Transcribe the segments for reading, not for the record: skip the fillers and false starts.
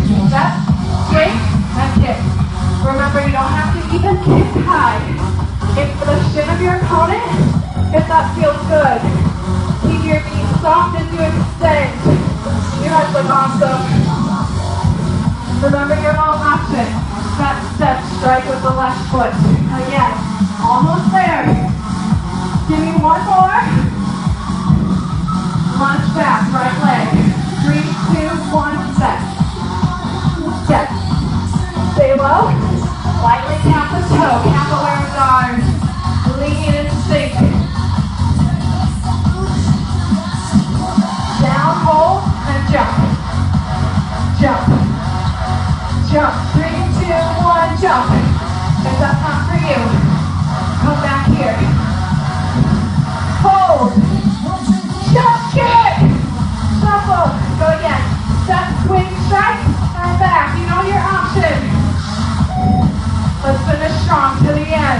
Step, swing, and kick. Remember, you don't have to even kick high. Aim for the shin of your opponent if that feels good. Keep your knees soft as you extend. You guys look awesome. Remember your little option. Step, step, strike with the left foot. Again, almost there. Give me one more. Lunge back, right leg. 3, 2, 1, set. Set. Stay low. Lightly tap the toe. Capillary guard. Lean and sink. Down, hold, and jump. Jump. Jump. 3, 2, 1, jump. If that's not for you, come back here. Hold. Jump, kick. Shuffle. Go again. Step, swing, strike, and back. You know your option. Let's finish strong to the end.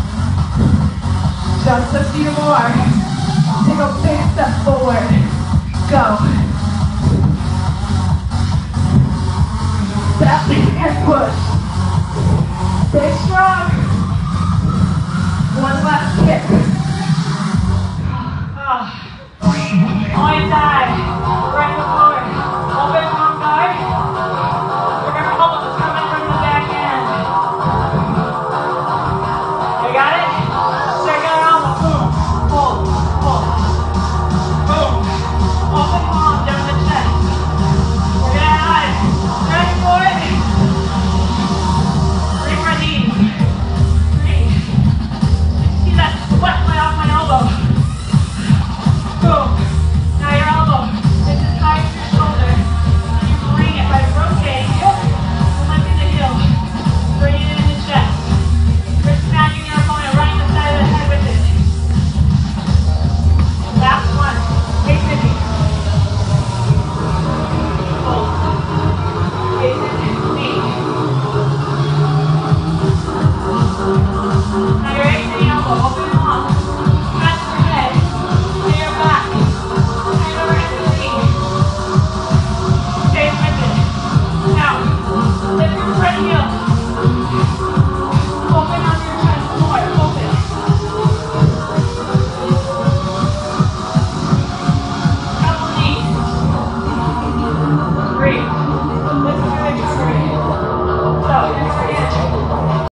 Just a few more. Take a big step forward. Go. Step and push. Stay strong. One last kick. Oh, I died.